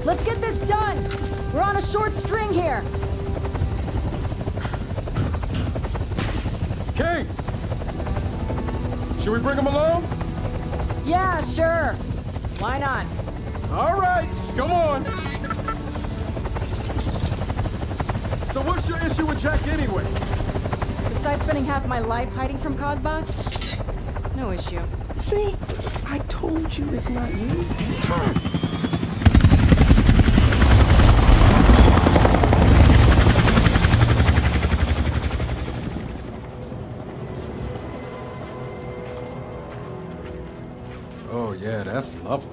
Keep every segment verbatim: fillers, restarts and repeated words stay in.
Let's get this done! We're on a short string here! Kait! Should we bring him along? Yeah, sure. Why not? All right, come on! So what's your issue with Jack anyway? Besides spending half my life hiding from Cogbots? No issue. See? I told you it's not you. It's her. Oh yeah, that's lovely.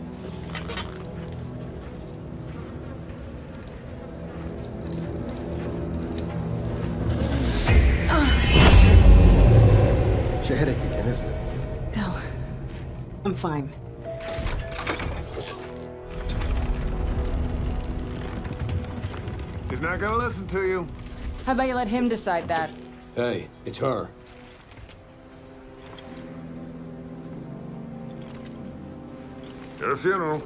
It's your headache again, isn't it? No. I'm fine. He's not gonna listen to you. How about you let him decide that? Hey, it's her. Your funeral.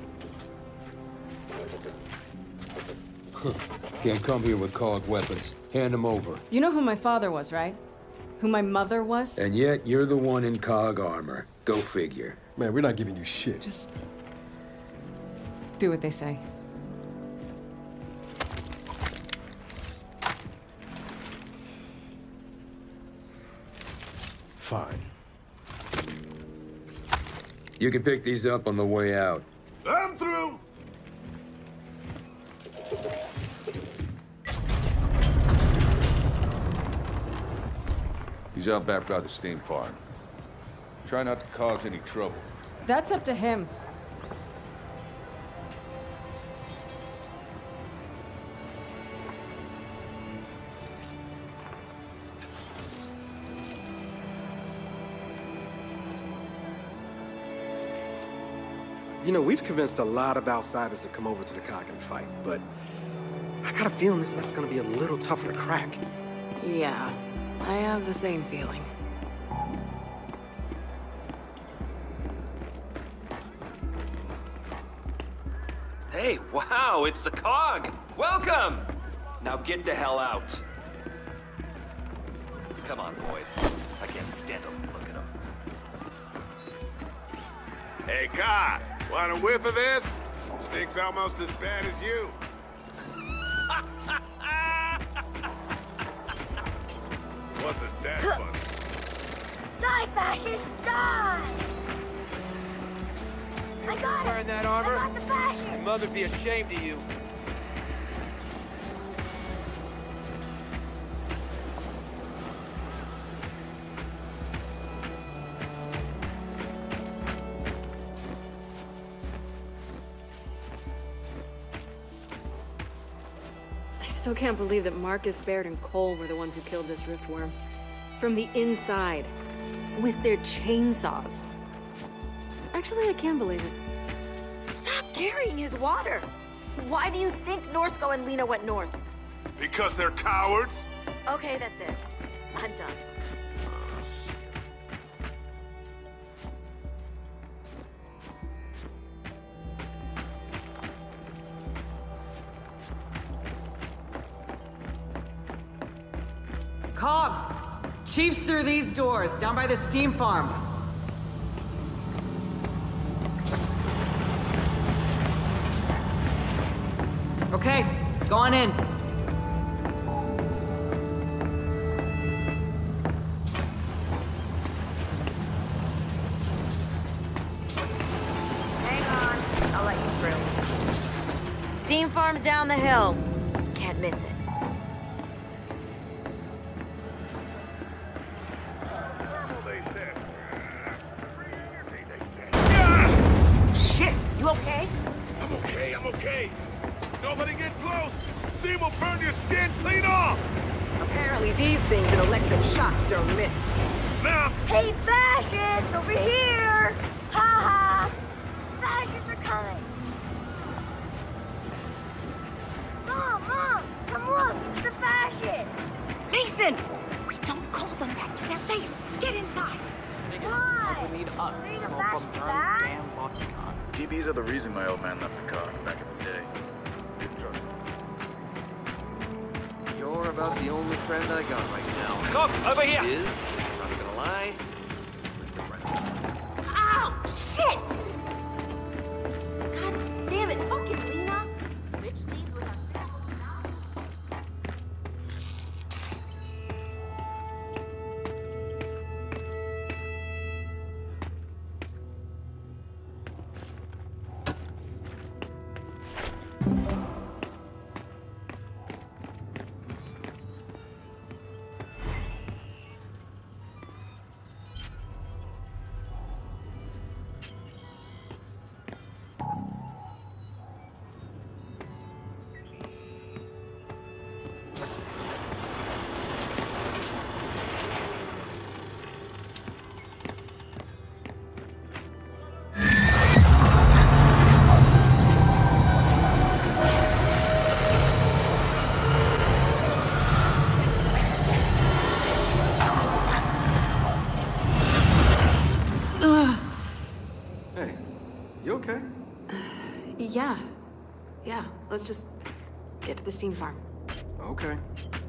Can't come here with cog weapons. Hand them over. You know who my father was, right? Who my mother was? And yet, you're the one in cog armor. Go figure. Man, we're not giving you shit. Just do what they say. Fine. You can pick these up on the way out. I'm through. He's out back by the steam farm. Try not to cause any trouble. That's up to him. You know, we've convinced a lot of outsiders to come over to the Cog and fight, but I got a feeling this nut's gonna be a little tougher to crack. Yeah, I have the same feeling. Hey, wow, it's the Cog! Welcome! Now get the hell out. Come on, boy. I can't stand to look at him. Hey, Kait, want a whiff of this? Stinks almost as bad as you. Wasn't that funny? Die, fascist, die! I got it! Wearing that armor? I got the fascist! Your mother'd be ashamed of you. I still can't believe that Marcus, Baird, and Cole were the ones who killed this riftworm. From the inside. With their chainsaws. Actually, I can believe it. Stop carrying his water! Why do you think Norsko and Lena went north? Because they're cowards? Okay, that's it. I'm done. Cog! Chief's through these doors, down by the steam farm. Okay, go on in. Hang on, I'll let you through. Steam farm's down the hill. Can't miss it. Shit, you okay? I'm okay, I'm okay. Nobody get close. Steam will burn your skin clean off. Apparently these things and electric shocks don't mix. Now, Hey, fascists, over here! Ha ha! Fascists are coming! Mom, Mom, come look, it's the fascists! Mason! We don't call them back to their face. Get inside. Why? We need us. Bring the All from fascists her back? damn fucking God. D Bs are the reason my old man left the car back in the day. Didn't trust him. You're about the only friend I got right now. Come, over here! Is, not gonna lie. Ow! Shit! God damn it, fucking Lena! Bitch leaves with us. Yeah. Yeah, let's just get to the steam farm. Okay.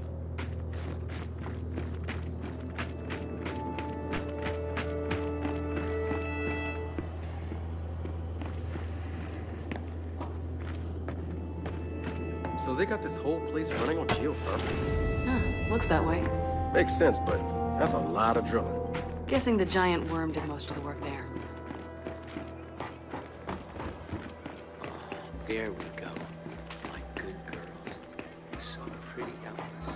So they got this whole place running on geothermal? Huh, looks that way. Makes sense, but that's a lot of drilling. Guessing the giant worm did most of the work there. There we go. My good girls. So pretty, Alice.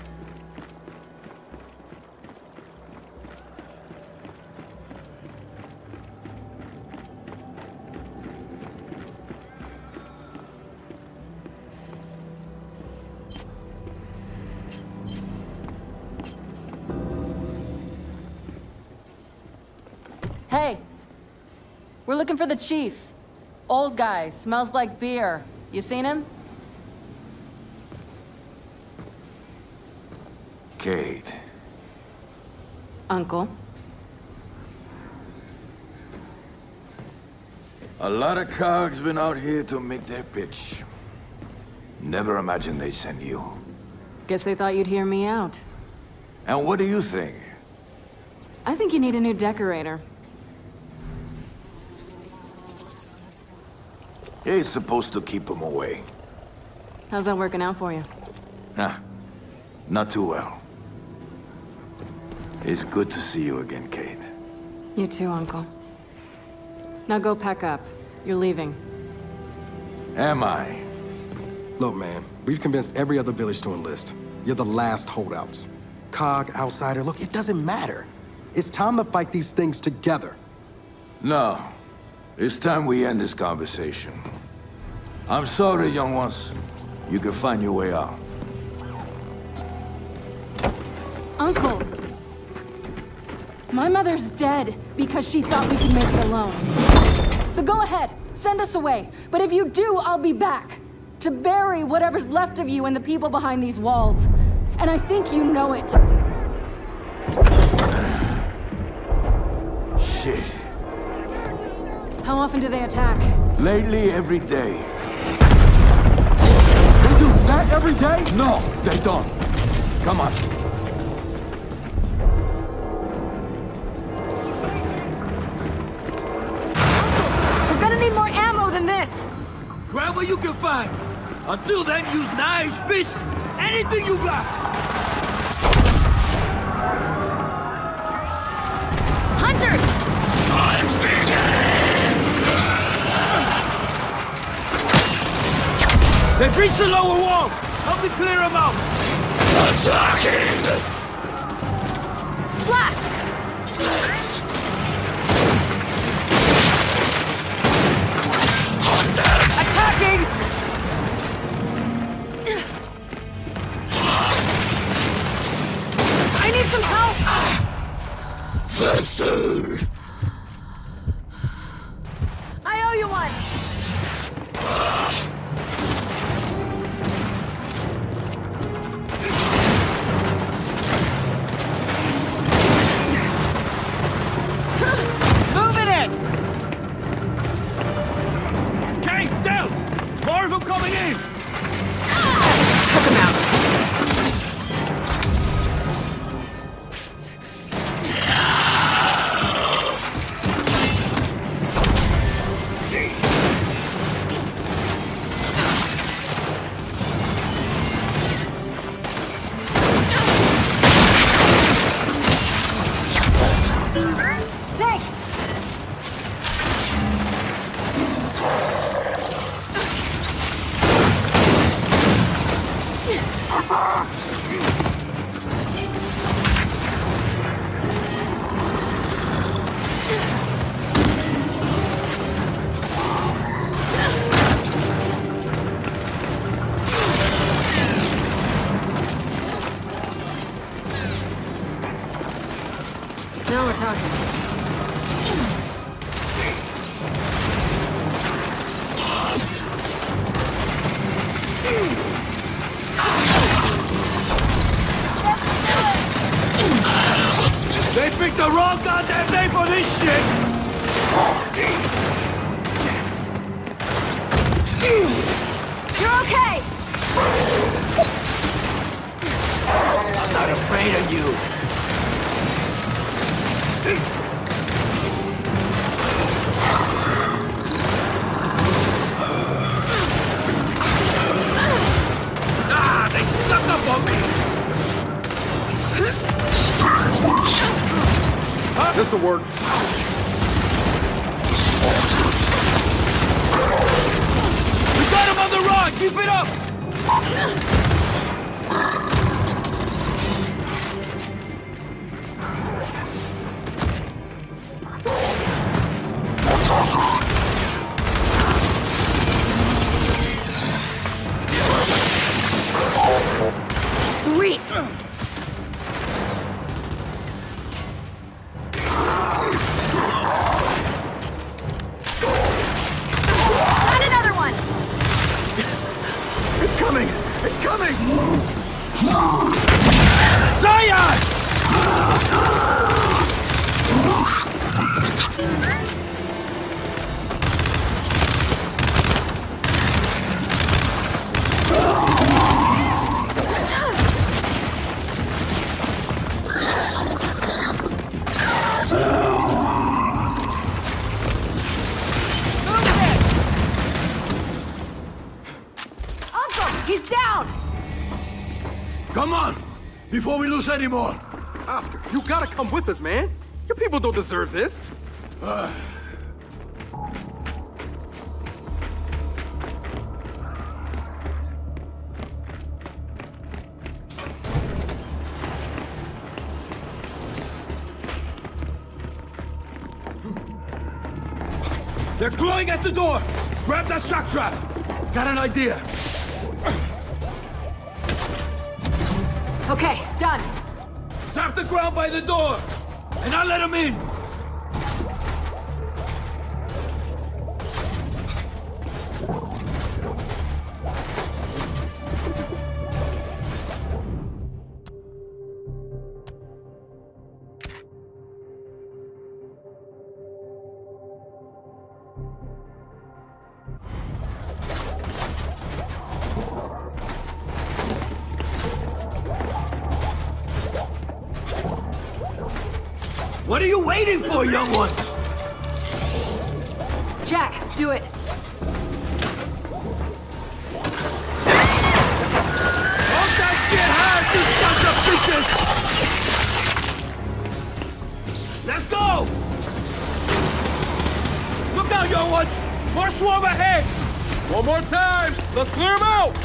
Hey! We're looking for the chief. Old guy, smells like beer. You seen him? Kait. Uncle. A lot of cogs been out here to make their pitch. Never imagined they'd send you. Guess they thought you'd hear me out. And what do you think? I think you need a new decorator. He's supposed to keep them away. How's that working out for you? Nah, not too well. It's good to see you again, Kait. You too, Uncle. Now go pack up. You're leaving. Am I? Look, man, we've convinced every other village to enlist. You're the last holdouts. Cog, outsider, look, it doesn't matter. It's time to fight these things together. No. It's time we end this conversation. I'm sorry, young ones. You can find your way out. Uncle! My mother's dead because she thought we could make it alone. So go ahead, send us away. But if you do, I'll be back. To bury whatever's left of you and the people behind these walls. And I think you know it. Shit. How often do they attack? Lately, every day. They do that every day? No, they don't. Come on. We're gonna need more ammo than this! Grab what you can find. Until then, use knives, fists, anything you got. Hunters! Time's They breached the lower wall! Help me clear them out! Attacking! Flash! Attacking! I need some help! Faster! I owe you one! Now we're talking. They picked the wrong goddamn name for this shit! You're okay! I'm not afraid of you! Ah, they snuck up on me! This'll work. We got him on the run! Keep it up! Sweet! Got another one! It's coming! It's coming! Zion! He's down! Come on! Before we lose any more! Oscar, you gotta come with us, man! Your people don't deserve this! Uh. They're clawing at the door! Grab that shock trap! Got an idea! Okay, done. Zap the ground by the door! And I'll let him in! What are you waiting for, young one? Jack, do it. Hold that shit hard, you sons of bitches! Let's go! Look out, young ones! More swarm ahead! One more time! Let's clear them out!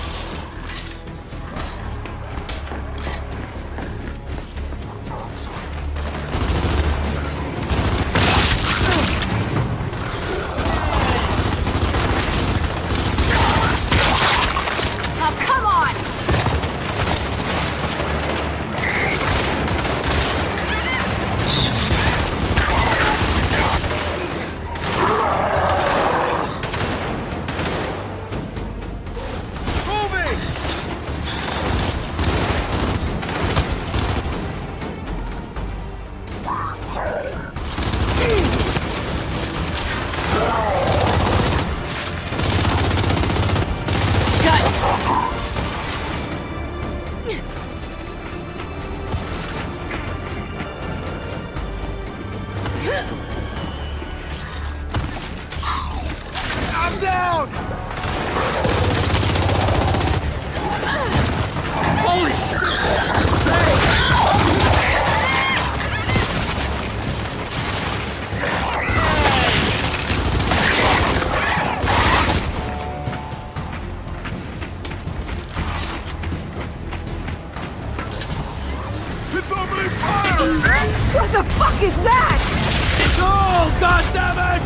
What the fuck is that? No, goddammit!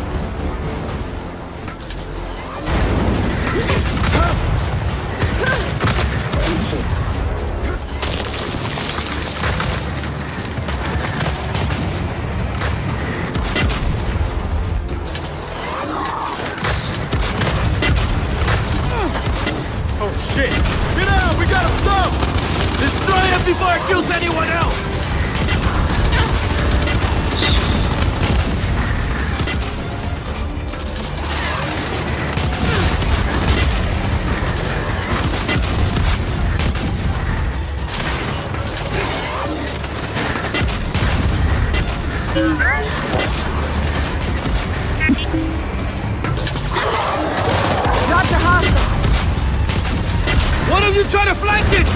Oh shit! Get out! We gotta stop! Destroy it before it kills anyone else! Roger, hostile. One of you try to flank it!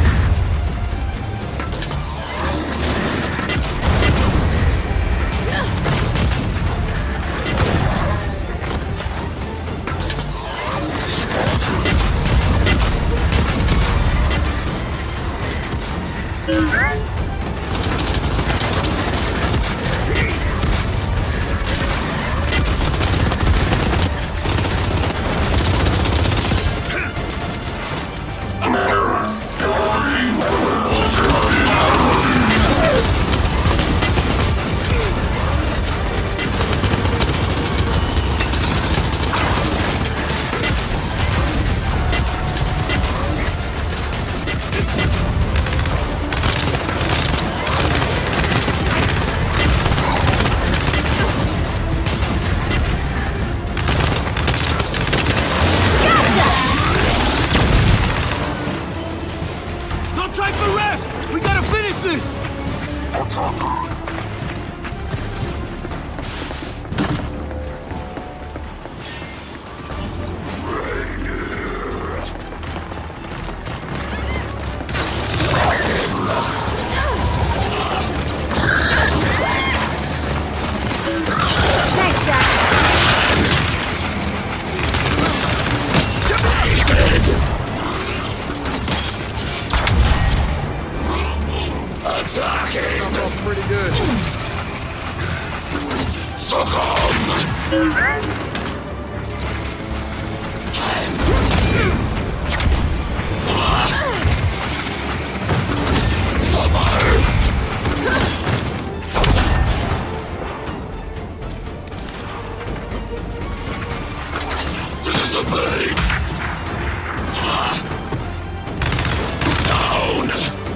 Pretty good. Dissipate! Down!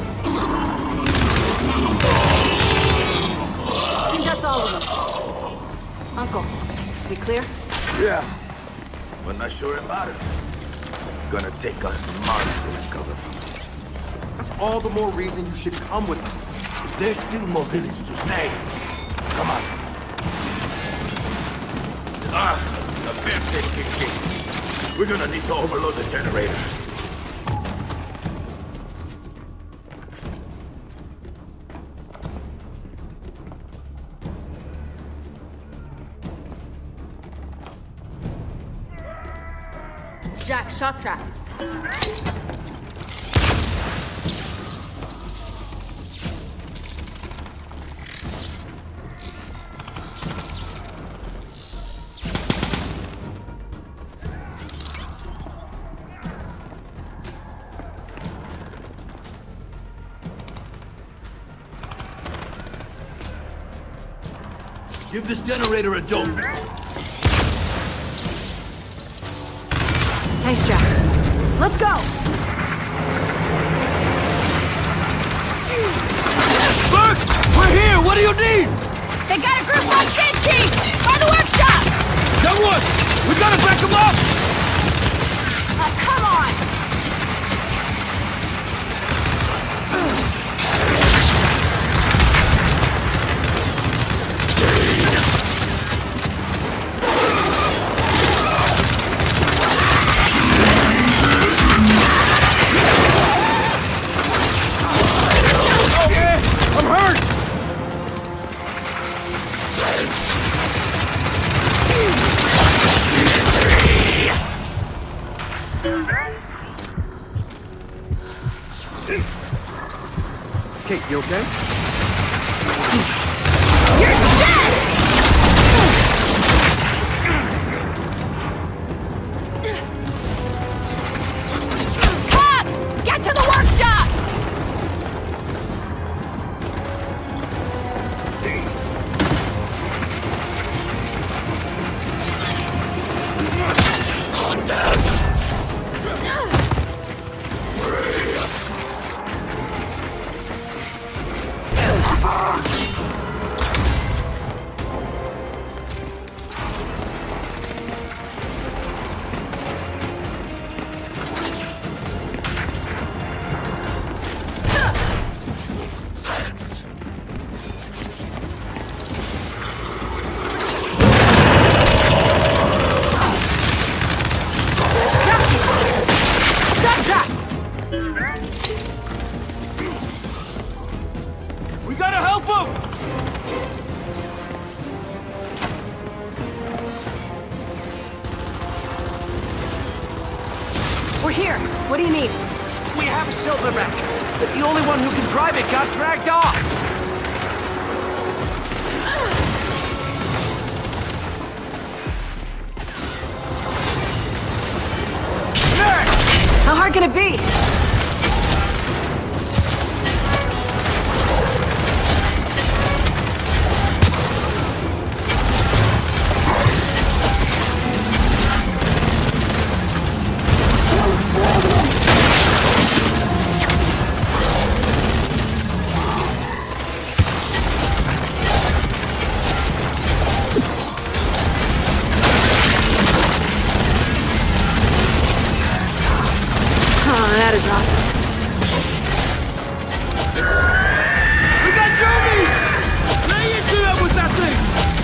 I think that's all of them. Uncle, we clear? Yeah, but not sure it matters. Gonna take us months to recover. That's all the more reason you should come with us. There's still more village to save. Come on. Ah, the fifth thing kicked in. We're gonna need to overload the generator. Jack, shock trap. Give this generator a jolt. Thanks, Jack. Let's go! Burke! We're here! What do you need? They got a group locked in, Chief! By the workshop! Young one! We gotta back them up! Oh, come on! Kait, you okay? You're dead! Cog! Get to the workshop! We gotta help him! We're here. What do you need? We have a silverback, but the only one who can drive it got dragged off. How hard can it be? That is awesome. We got Johnny! Lay into them with that thing!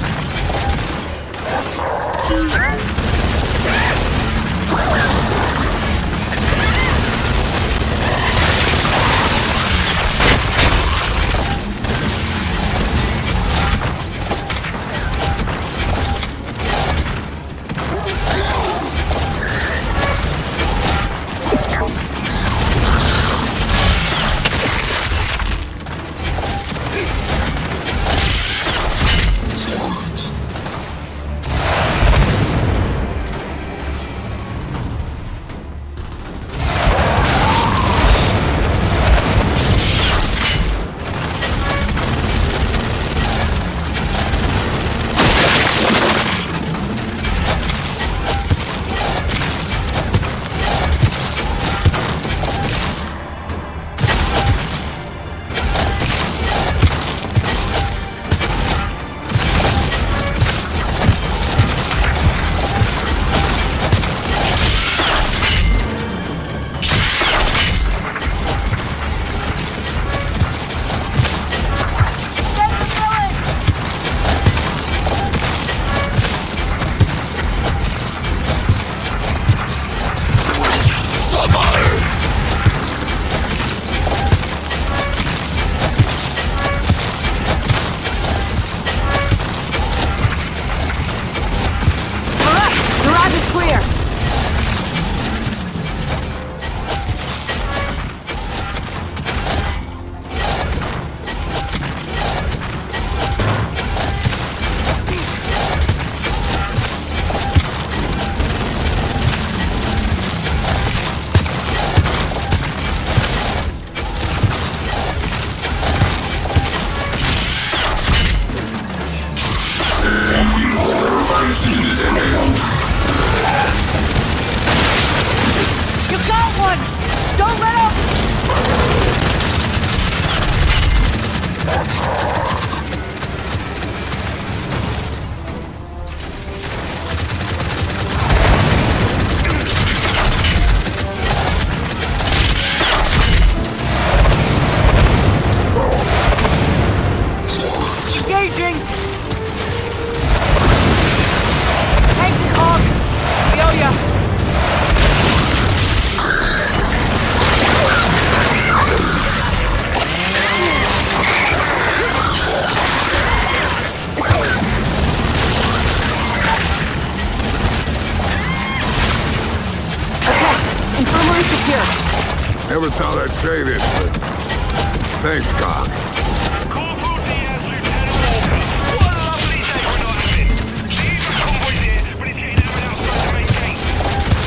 Never thought I'd say this, but thanks, Kait. Cool booty as Lieutenant Locust.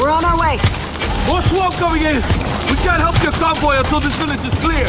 We're on our way. More swarm coming in! We can't help your convoy until this village is clear!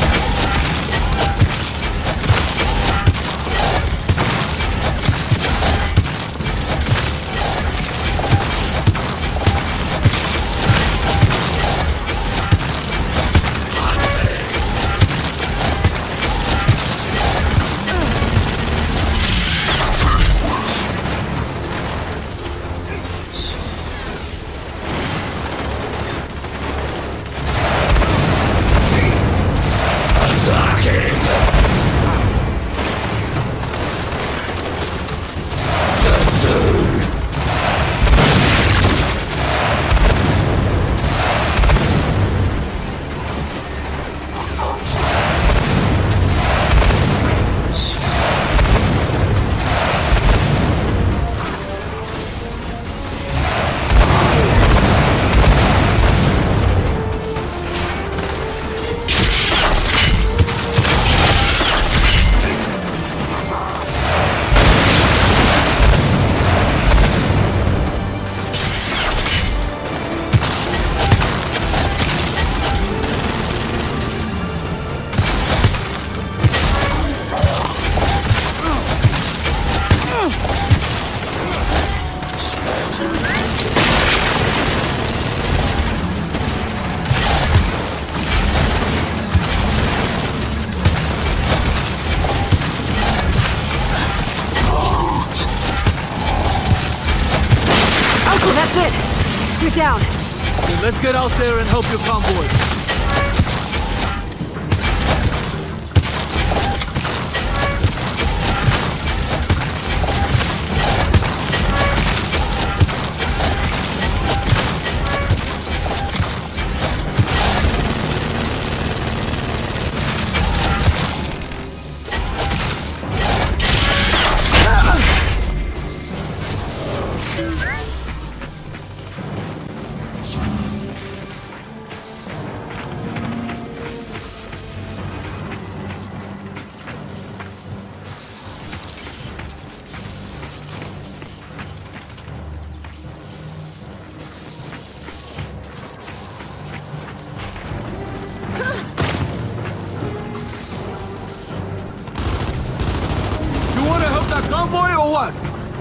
Down. Okay, let's get out there and help your convoy. Convoy or what?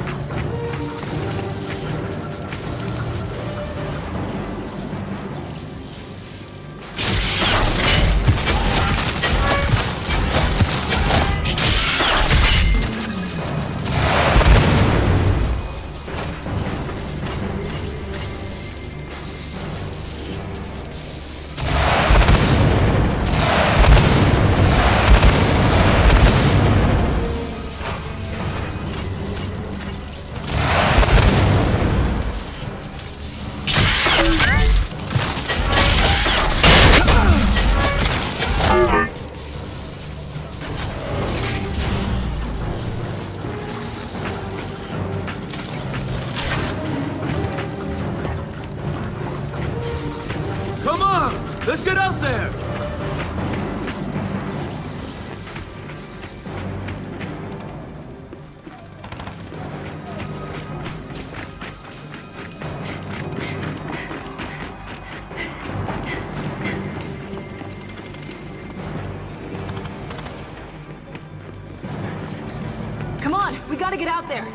Let's get out there! Come on, we gotta get out there.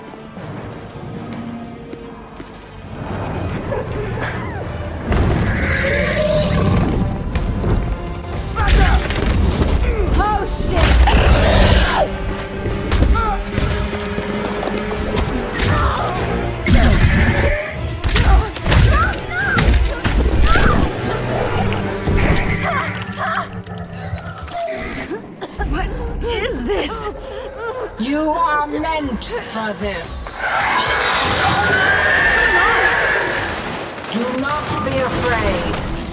You are meant for this. Do not be afraid.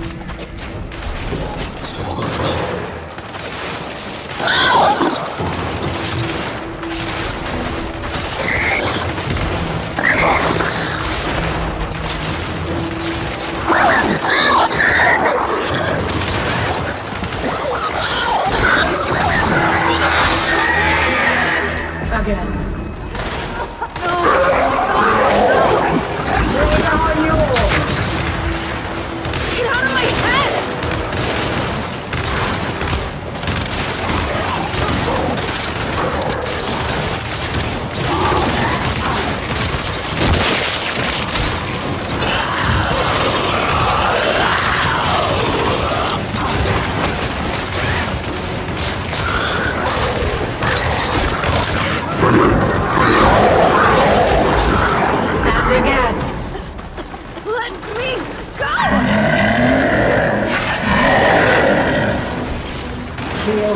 Again. They are yours.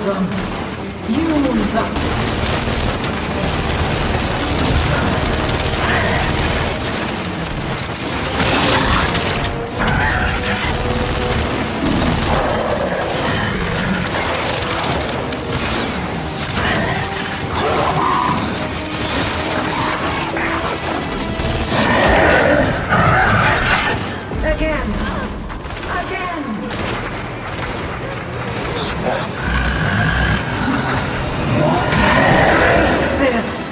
them. Use them. Again. Again. Face this.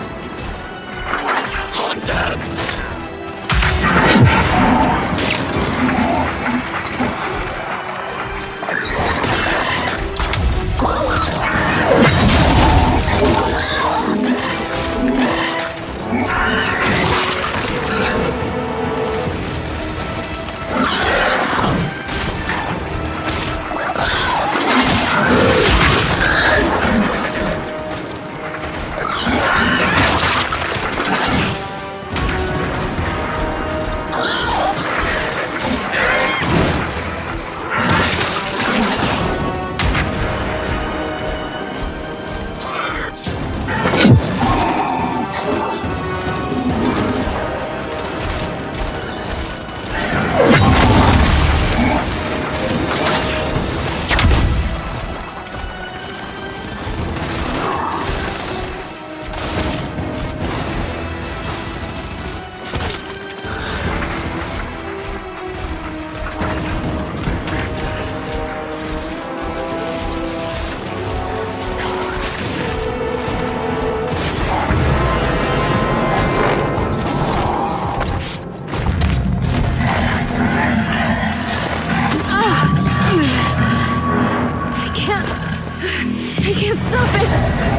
I can't stop it!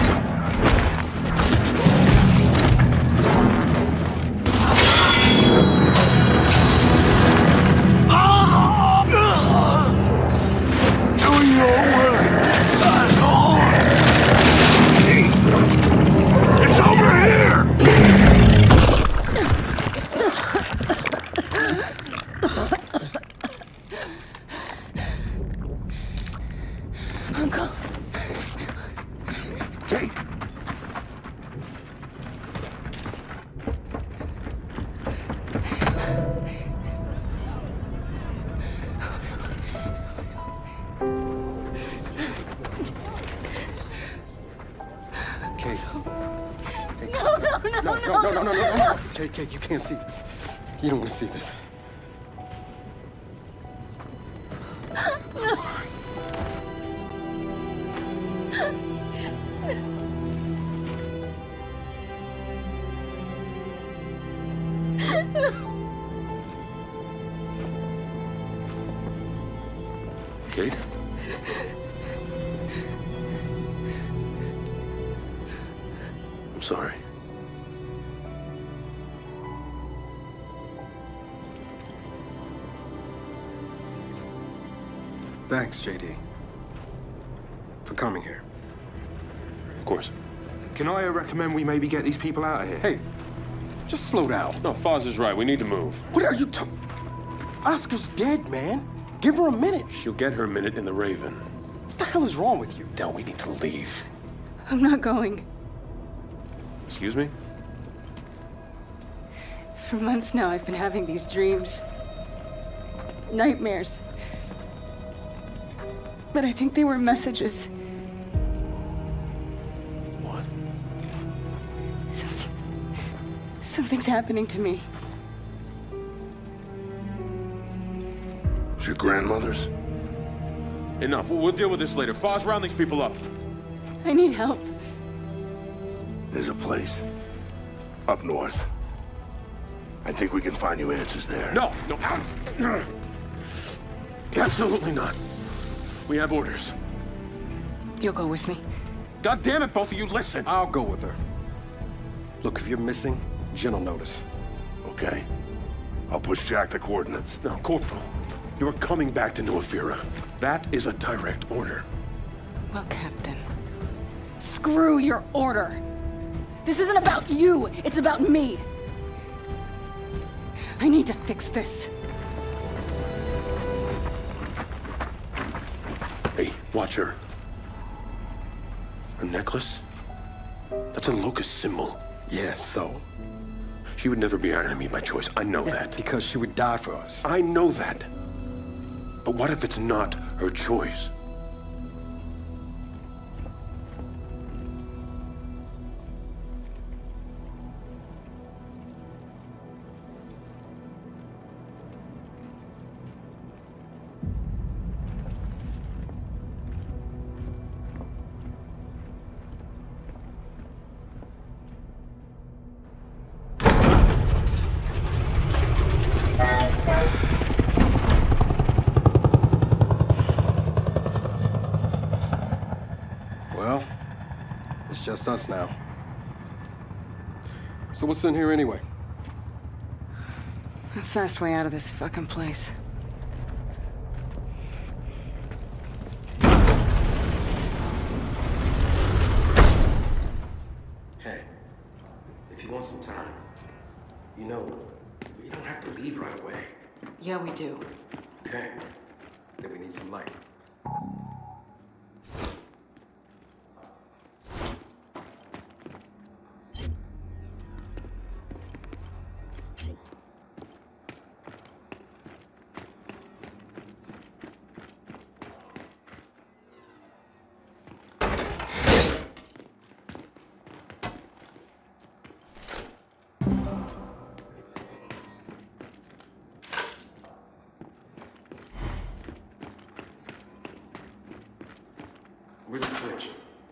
It's over here! Uncle. Kait! Kait. No, no, no, No, no, no, no, no, no, no. Kait, Kait, you can't see this. You don't want to see this. No. Kait? I'm sorry. Thanks, J D, for coming here. Of course. Can I recommend we maybe get these people out of here? Hey, just slow down. No, Foz is right. We need to move. What are you talking? Oscar's dead, man. Give her a minute. She'll get her minute in the Raven. What the hell is wrong with you? Now we need to leave. I'm not going. Excuse me? For months now, I've been having these dreams. Nightmares. But I think they were messages. What? Something's... Something's happening to me. It's your grandmother's? Enough. We'll, we'll deal with this later. Foz, round these people up. I need help. There's a place. Up north. I think we can find you answers there. No, no. Absolutely not. We have orders. You'll go with me. God damn it, both of you, listen. I'll go with her. Look, if you're missing, Jen will notice. Okay. I'll push Jack the coordinates. No, Corporal. You're coming back to New Ephira. That is a direct order. Well, Captain, screw your order. This isn't about you, it's about me. I need to fix this. Hey, watch her. A necklace? That's a Locust symbol. Yeah, so? She would never be our enemy by choice. I know that. Because she would die for us. I know that. But what if it's not her choice? Well, it's just us now. So what's in here anyway? A fast way out of this fucking place. Hey, if you want some time, you know, you don't have to leave right away. Yeah, we do. Okay, then we need some light. Where's the switch?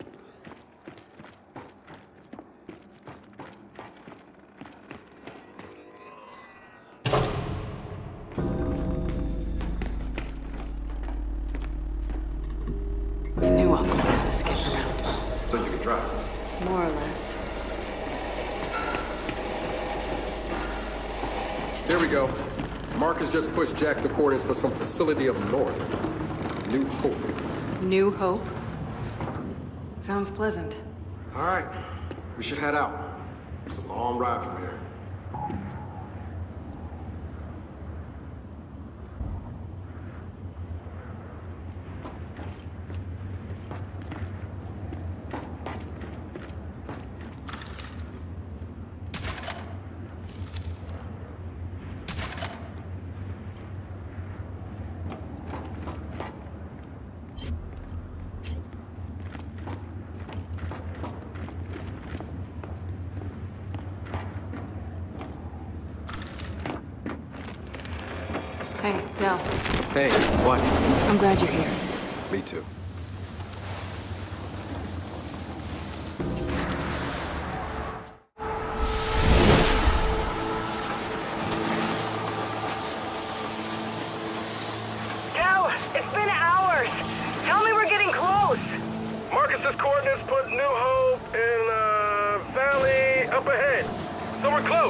I knew Uncle had to skip around. So you can drive? More or less. Here we go. Marcus just pushed Jack the coordinates for some facility up north. New Hope. New Hope? Sounds pleasant. All right, we should head out. It's a long ride from here. Hey, Del. Hey, what? I'm glad you're here. Me too. Del, it's been hours. Tell me we're getting close. Marcus's coordinates put New Hope in a valley up ahead. So we're close.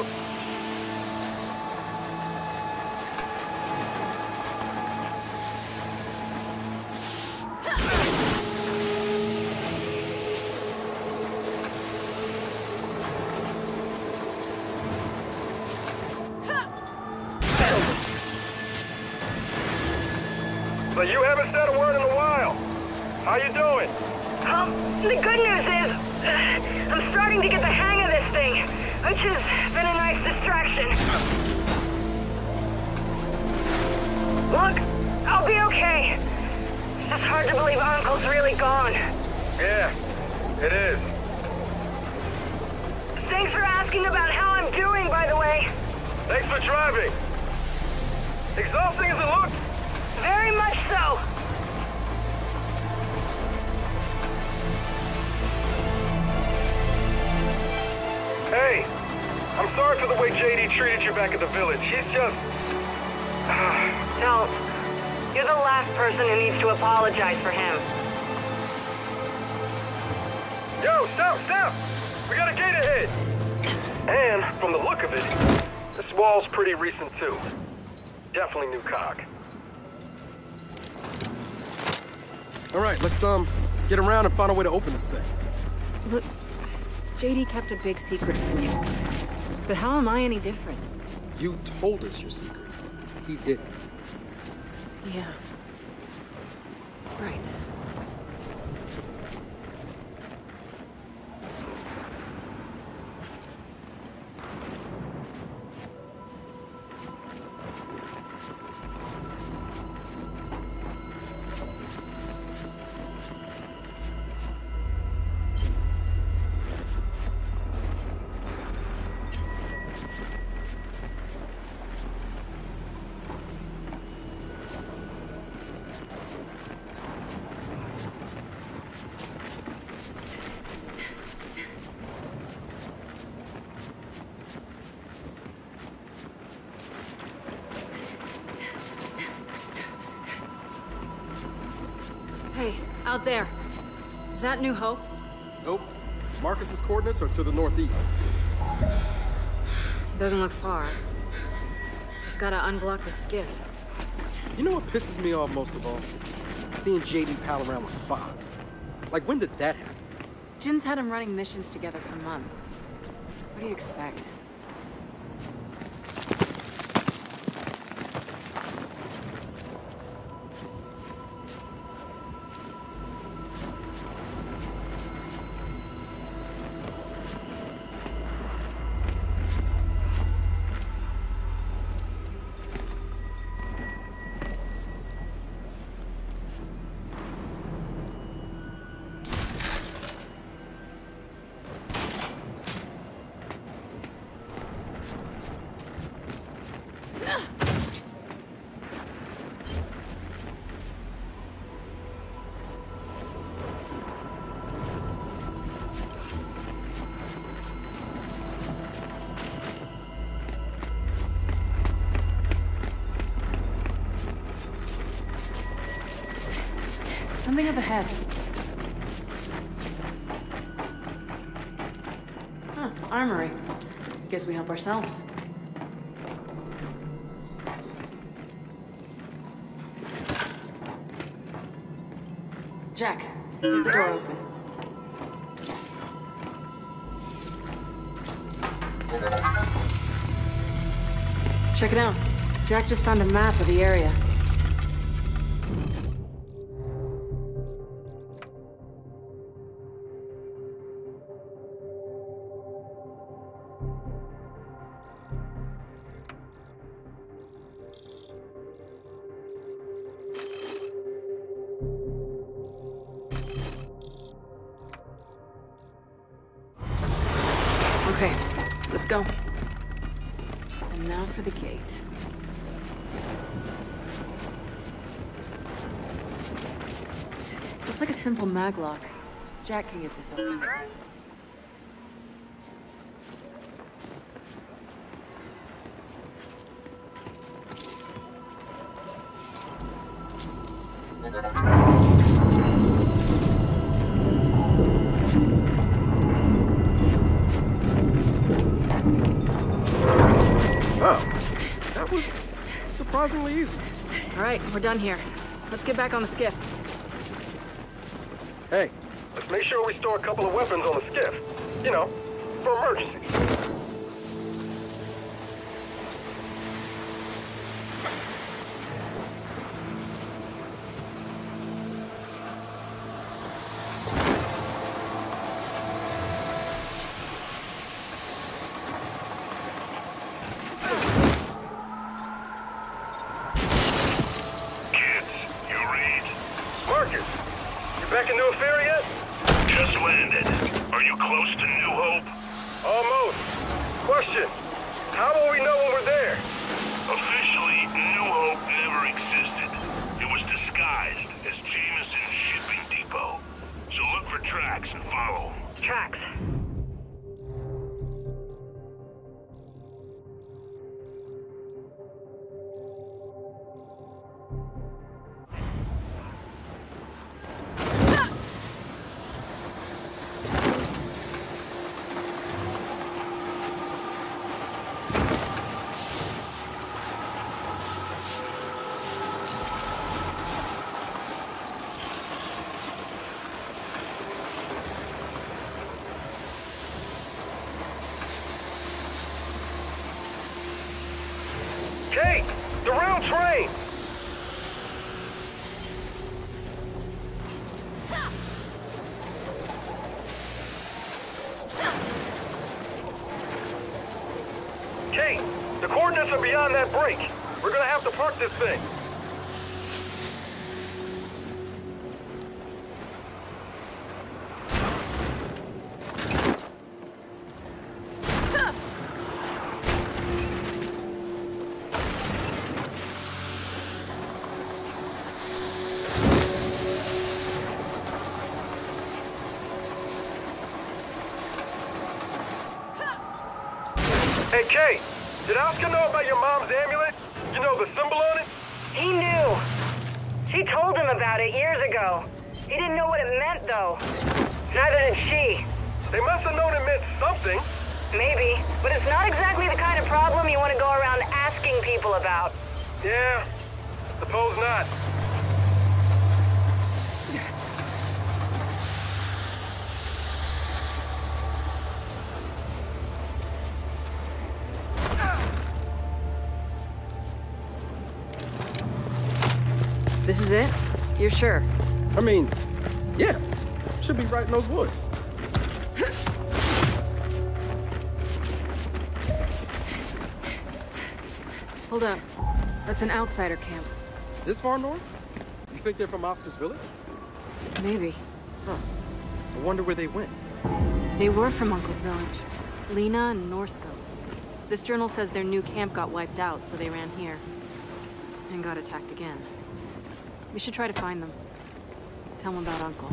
So you haven't said a word in a while. How you doing? Um, the good news is, uh, I'm starting to get the hang of this thing, which has been a nice distraction. Look, I'll be okay. It's just hard to believe Uncle's really gone. Yeah, it is. Thanks for asking about how I'm doing, by the way. Thanks for driving. Exhausting as it looks. Very much so. Hey, I'm sorry for the way J D treated you back at the village. He's just... Don't. You're the last person who needs to apologize for him. Yo, stop, stop! We got a gate ahead! And, from the look of it, this wall's pretty recent too. Definitely new cog. All right, let's, um, get around and find a way to open this thing. Look, J D kept a big secret from you. But how am I any different? You told us your secret. He didn't. Yeah. Right. Hey, out there. Is that New Hope? Nope. Marcus's coordinates are to the northeast. Doesn't look far. Just gotta unblock the skiff. You know what pisses me off most of all? Seeing J D pal around with Fox. Like, when did that happen? Jin's had him running missions together for months. What do you expect? Something up ahead. Huh, armory. Guess we help ourselves. Jack, get the door open. Check it out. Jack just found a map of the area. Okay, let's go. And now for the gate. Looks like a simple maglock. Jack can get this open. That was surprisingly easy. All right, we're done here. Let's get back on the skiff. Hey. Let's make sure we store a couple of weapons on the skiff. You know, for emergencies. Back in New Hope yet? Just landed. Are you close to New Hope? Almost. Question. How will we know when we're there? Officially, New Hope never existed. It was disguised as Jameson's shipping depot. So look for tracks and follow them. Tracks. Kait! The rail train! Kait! The coordinates are beyond that break. We're gonna have to park this thing. Hey, Kait, did Oscar know about your mom's amulet? You know, the symbol on it? He knew. She told him about it years ago. He didn't know what it meant, though. Neither did she. They must have known it meant something. Maybe, but it's not exactly the kind of problem you want to go around asking people about. Yeah, suppose not. This is it? You're sure? I mean, yeah. Should be right in those woods. Hold up. That's an outsider camp. This far north? You think they're from Oscar's village? Maybe. Huh. I wonder where they went. They were from Uncle's village. Lena and Norsko. This journal says their new camp got wiped out, so they ran here. And got attacked again. We should try to find them. Tell them about Uncle.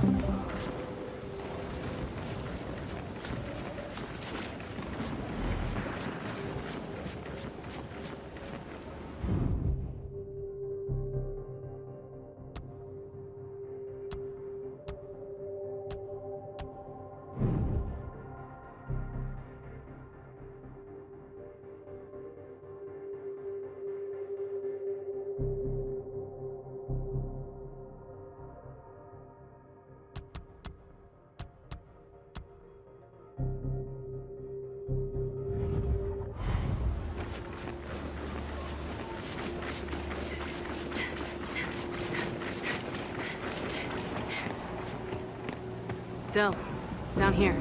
Del, down here.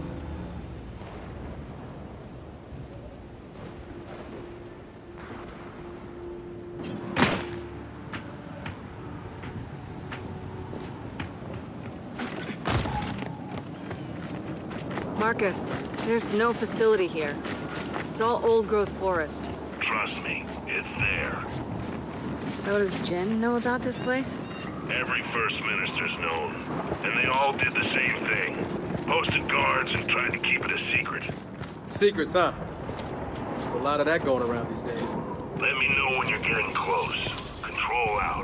Marcus, there's no facility here. It's all old-growth forest. Trust me, it's there. So does Jen know about this place? Every First Minister's known, and they all did the same thing. Posted guards and tried to keep it a secret. Secrets, huh? There's a lot of that going around these days. Let me know when you're getting close. Control out.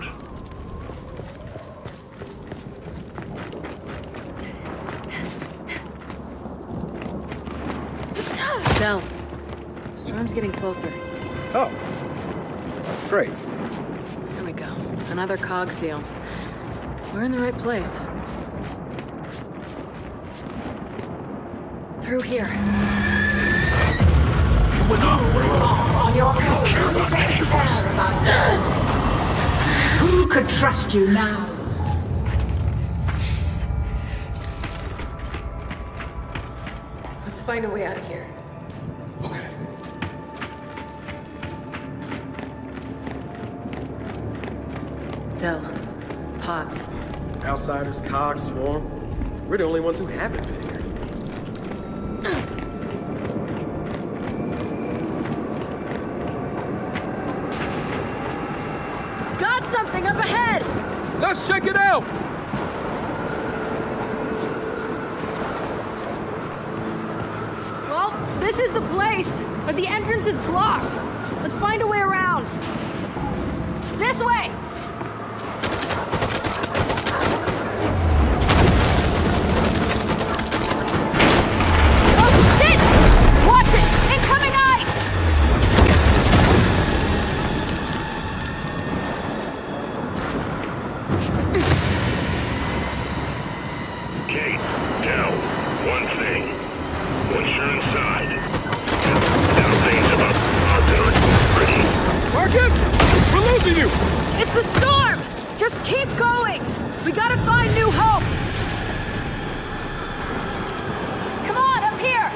Del, the storm's getting closer. Oh. Great. There we go. Another cog seal. We're in the right place. Through here. Who could trust you now? Let's find a way out of here. Okay. Del, pods. Outsiders, cogs, swarm. We're the only ones who haven't been here. Got something up ahead! Let's check it out! Well, this is the place, but the entrance is blocked. Let's find a way around. This way! Kait, Del, one thing. Once you're inside, tell things about our village pretty. Marcus! We're losing you! It's the storm! Just keep going! We gotta find new hope! Come on, up here!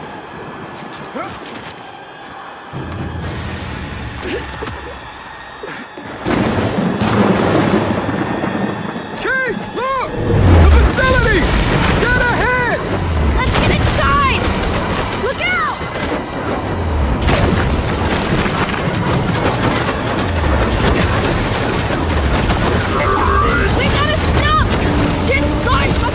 Kait, look! The facility! Get ahead! Let's get inside! Look out! We gotta stop! Jin's going for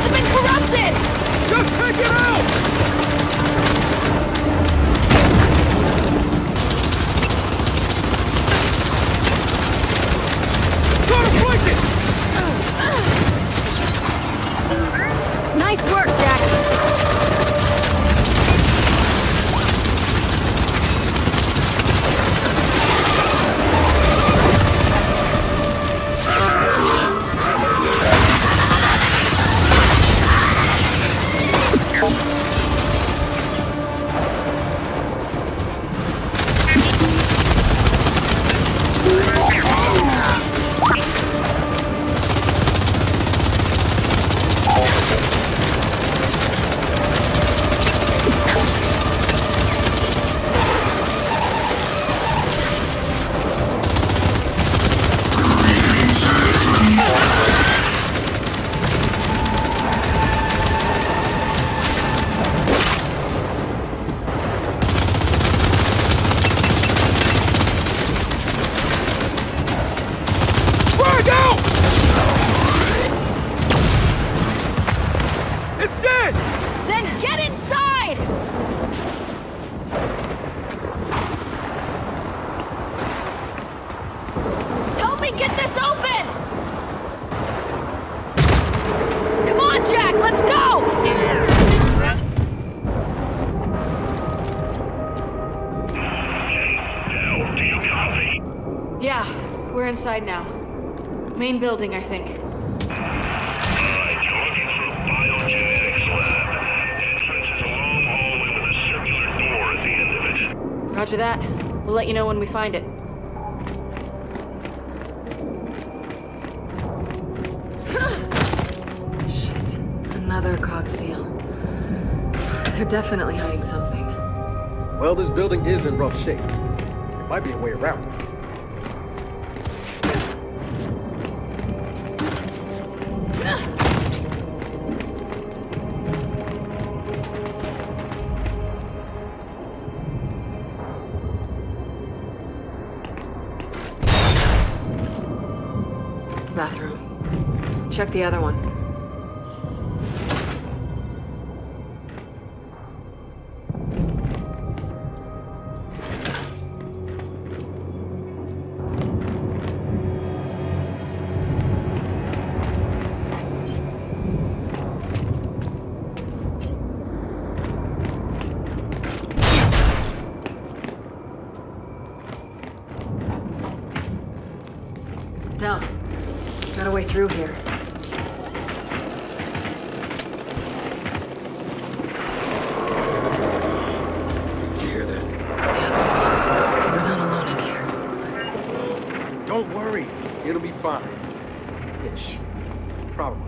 Jack, let's go! Del, do you copy? Yeah, we're inside now. Main building, I think. Alright, you're looking for a biogenetics lab. Entrance is a long hallway with a circular door at the end of it. Roger that. We'll let you know when we find it. Shit. Another cog seal. They're definitely hiding something. Well, this building is in rough shape. There might be a way around it. Bathroom. Check the other one. Del, got a way through here. Did you hear that? We're not alone in here. Don't worry. It'll be fine. Ish. Probably.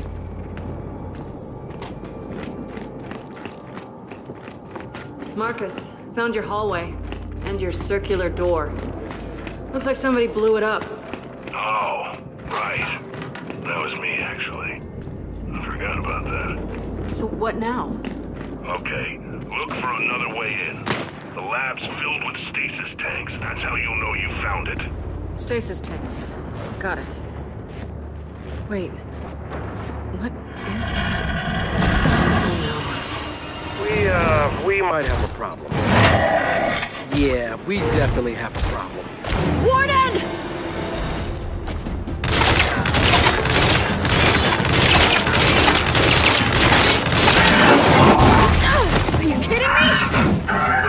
Marcus, found your hallway. And your circular door. Looks like somebody blew it up. Oh, right. That was me, actually. I forgot about that. So what now? Okay, look for another way in. The lab's filled with stasis tanks. That's how you'll know you found it. Stasis tanks. Got it. Wait. What is that? Oh We, uh, we might have a problem. Yeah, we definitely have a problem. no! Warden! Are you kidding me?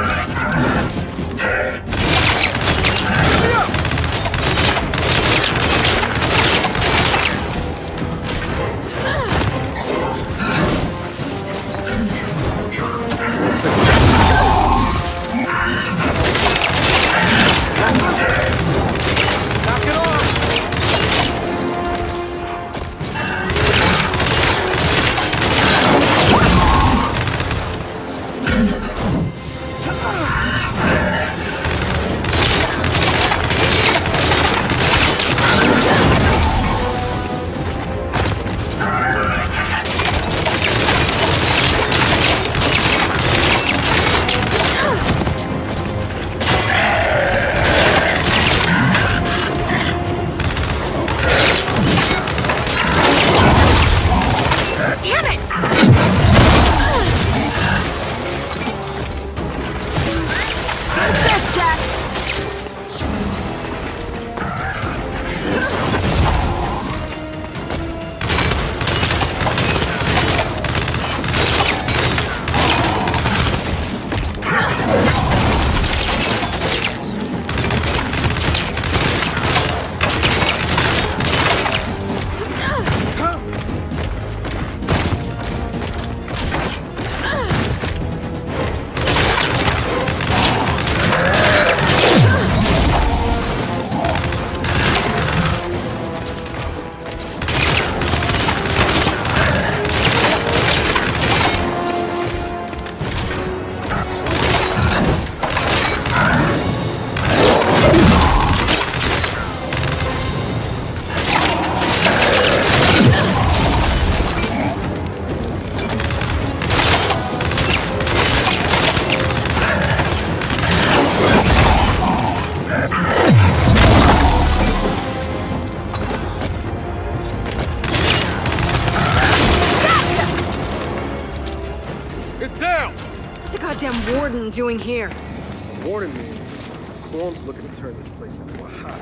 Warden doing here? Warden means the swarm's looking to turn this place into a hive.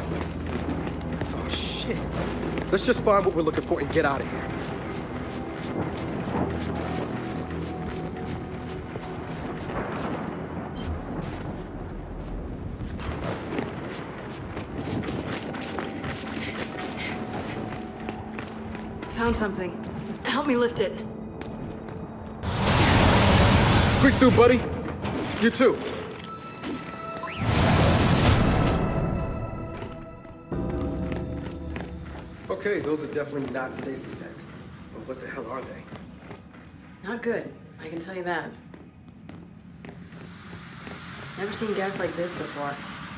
Oh, shit. Let's just find what we're looking for and get out of here. Found something. Help me lift it. Squeak through, buddy. You too. Okay, those are definitely not stasis tanks. But what the hell are they? Not good, I can tell you that. Never seen gas like this before.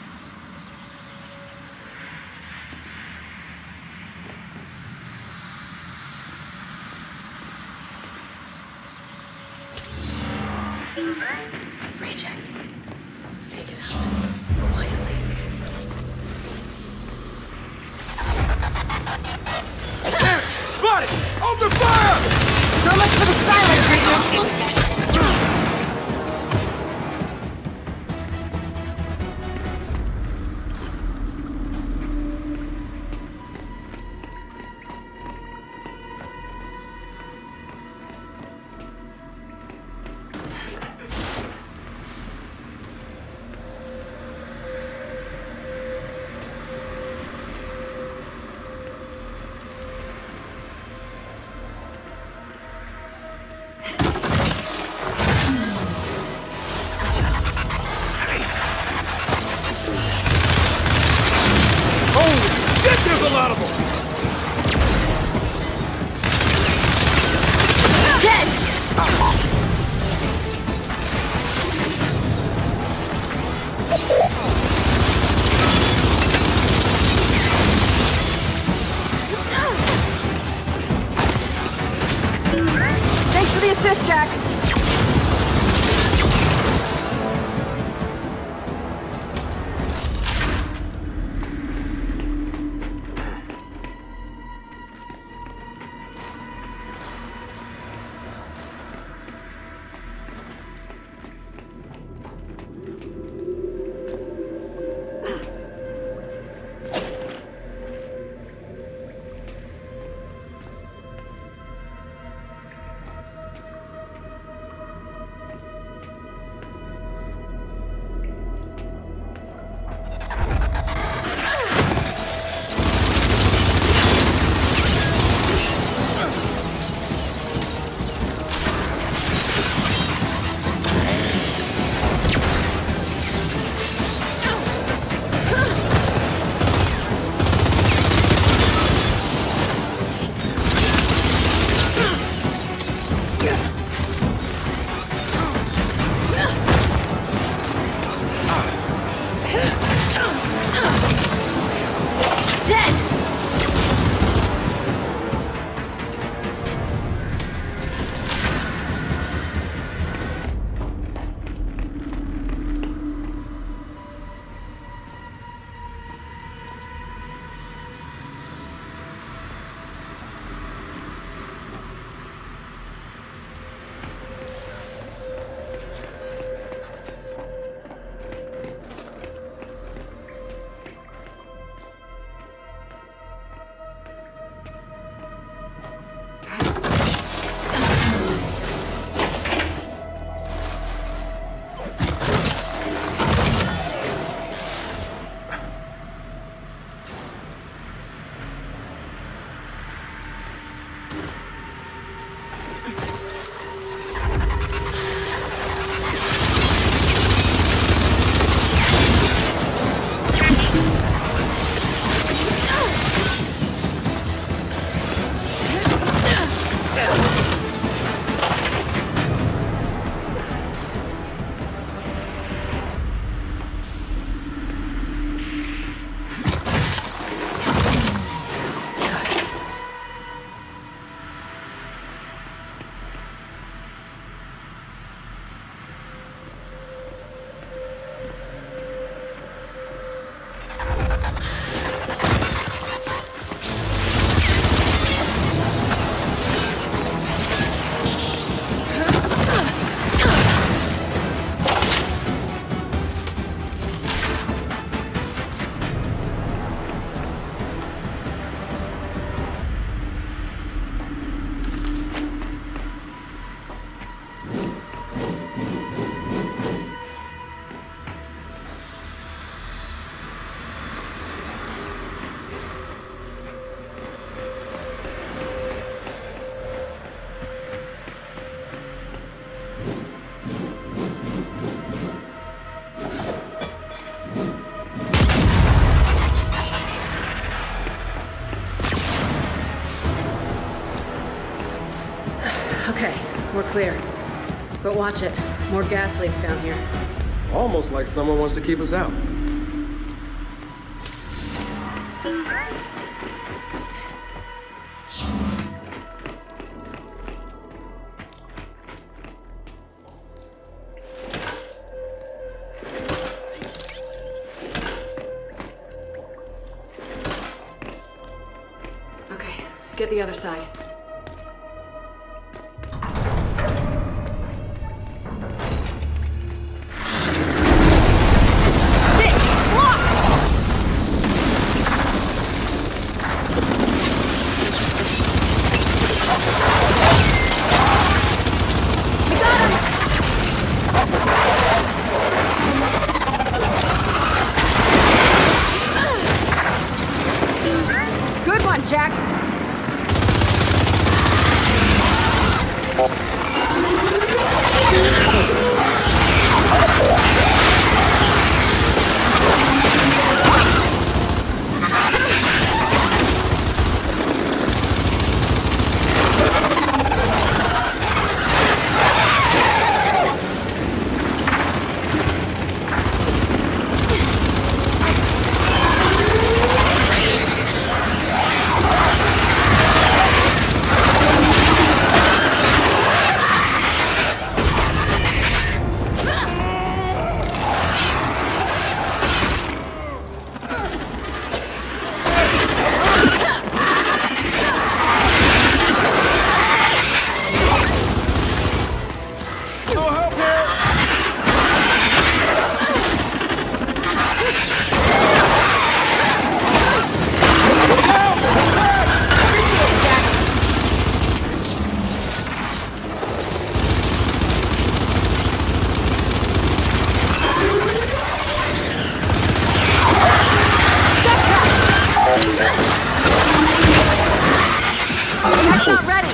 Reject. Let's take it out quietly. Spotted! Open fire! So much for the silent treatment. There's a lot of them! Dead! Thanks for the assist, Jack. Okay, we're clear. But watch it. More gas leaks down here. Almost like someone wants to keep us out. Okay, get the other side. Good one, Jack. That's not ready.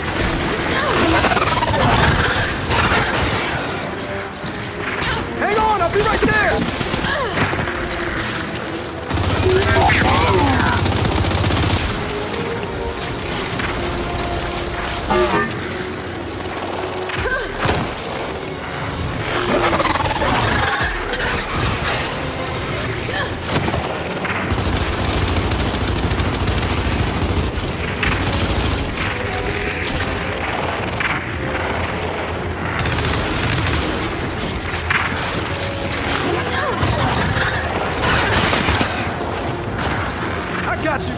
Hang on, I'll be right there! Got you.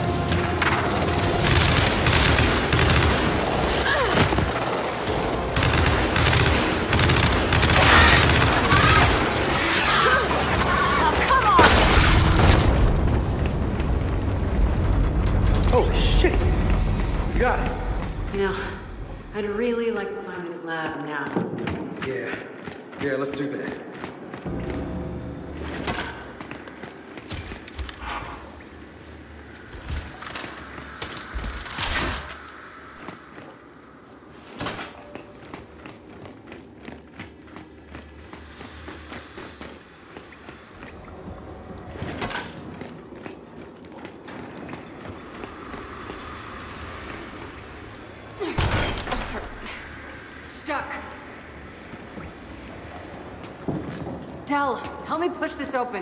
Oh, shit. You got it. You know, I'd really like to find this lab now. Yeah. Yeah, let's do that. Stuck. Del, help me push this open.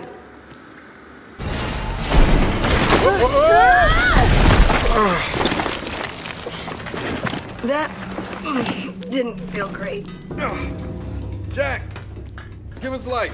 That didn't feel great. Jack, give us light.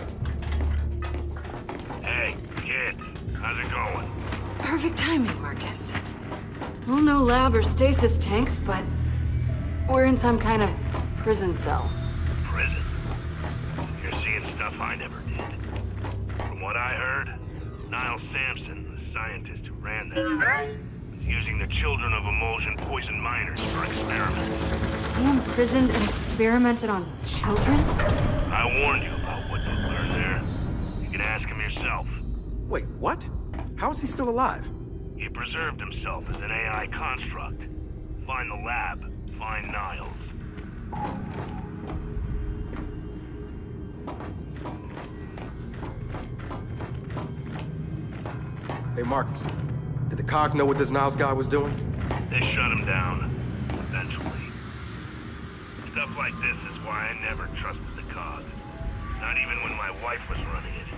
Hey, kids, how's it going? Perfect timing, Marcus. Well, no lab or stasis tanks, but we're in some kind of prison cell. Prison? You're seeing stuff I never did. From what I heard, Niall Sampson, the scientist who ran that place, was using the children of emulsion poison miners for experiments. He imprisoned and experimented on children? I warned you about what you'd learn there. You can ask him yourself. Wait, what? How is he still alive? He preserved himself as an A I construct. Find the lab. Find Niles. Hey, Marcus. Did the C O G know what this Niles guy was doing? They shut him down. Eventually. Stuff like this is why I never trusted the cog. Not even when my wife was running it.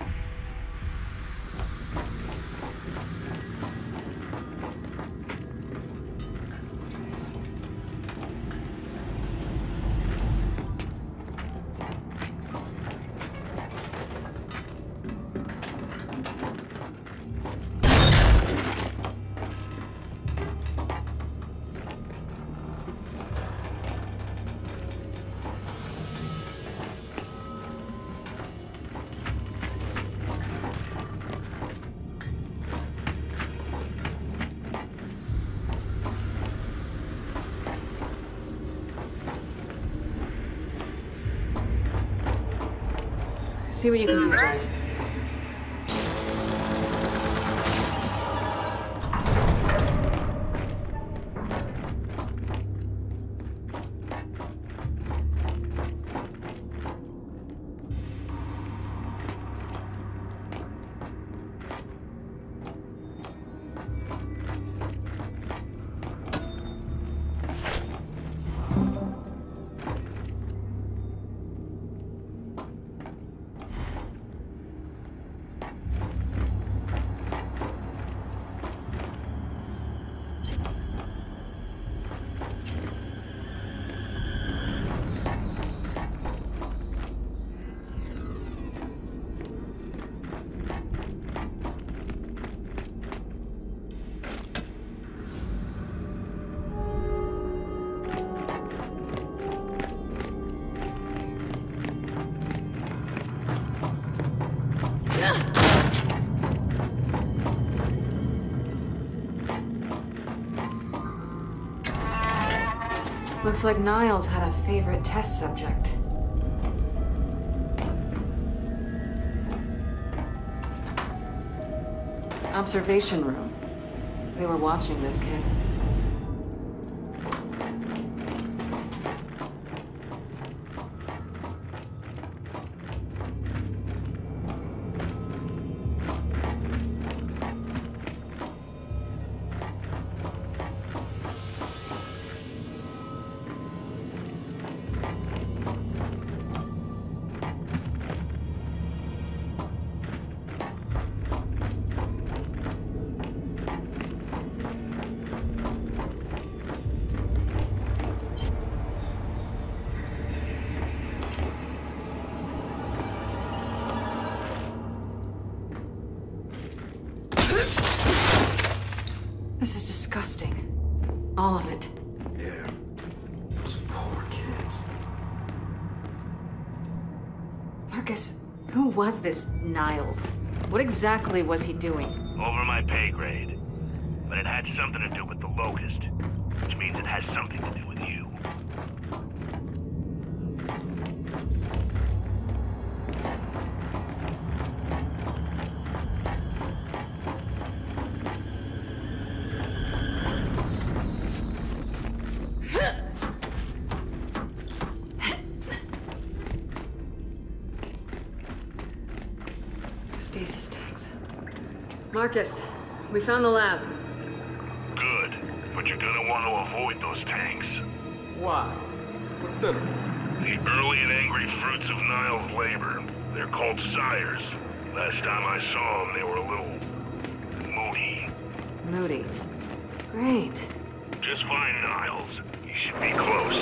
See what you can do, Jack. Looks like Niles had a favorite test subject. Observation room. They were watching this kid. This is disgusting. All of it. Yeah. Those poor kids. Marcus, who was this Niles? What exactly was he doing? Over my pay grade. But it had something to do with the Locust. Which means it has something to do with you. Stasis tanks. Marcus, we found the lab. Good, but you're gonna want to avoid those tanks. Why? What's in them? The early and angry fruits of Niles' labor. They're called sires. Last time I saw them, they were a little moody. Moody. Great. Just find Niles. He should be close.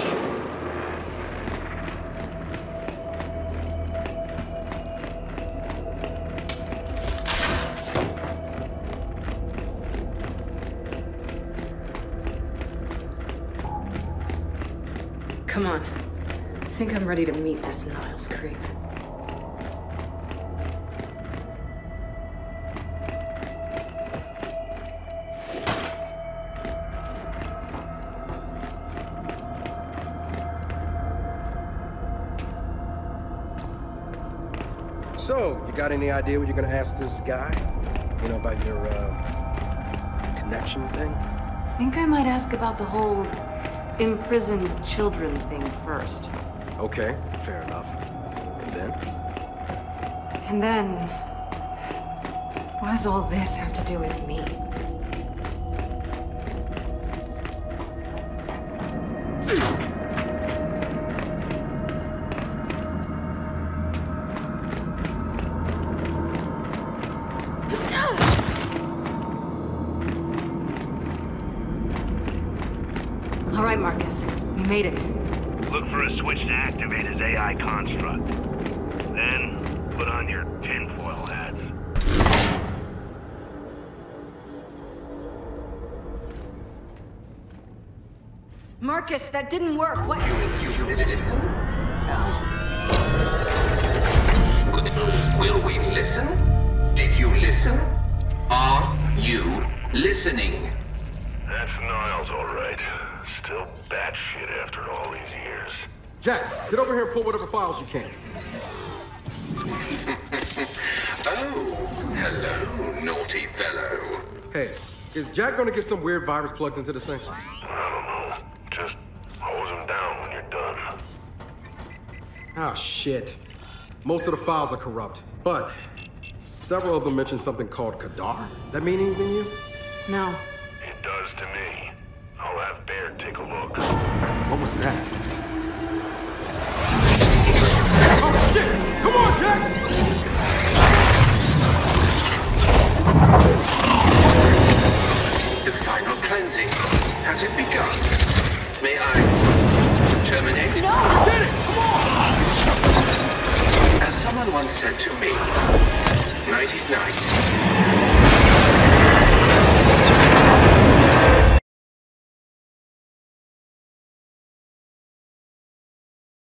Come on. I think I'm ready to meet this Niles creep. So, you got any idea what you're gonna ask this guy? You know, about your, uh, connection thing? I think I might ask about the whole imprisoned children thing first. Okay, fair enough. And then? And then... what does all this have to do with me? Marcus. We made it. Look for a switch to activate his A I construct. Then, put on your tinfoil hats. Marcus, that didn't work. What? Did you, did you listen? Will we listen? Did you listen? Are you listening? That's Niles, all right. Still batshit after all these years. Jack, get over here and pull whatever files you can. Oh, hello, naughty fellow. Hey, is Jack gonna get some weird virus plugged into this thing? I don't know. Just hose him down when you're done. Oh, shit. Most of the files are corrupt, but several of them mention something called Kadar. That mean anything to you? No. It does to me. I'll have Baird take a look. What was that? Oh, shit! Come on, Jack! The final cleansing. Has it begun? May I terminate? No! Get it! Come on! As someone once said to me, nighty night.